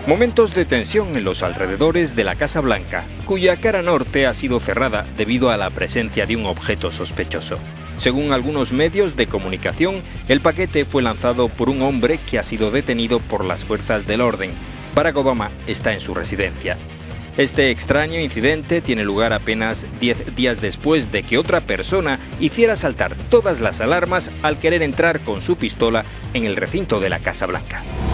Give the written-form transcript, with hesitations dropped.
Momentos de tensión en los alrededores de la Casa Blanca, cuya cara norte ha sido cerrada debido a la presencia de un objeto sospechoso. Según algunos medios de comunicación, el paquete fue lanzado por un hombre que ha sido detenido por las fuerzas del orden. Barack Obama está en su residencia. Este extraño incidente tiene lugar apenas 10 días después de que otra persona hiciera saltar todas las alarmas al querer entrar con su pistola en el recinto de la Casa Blanca.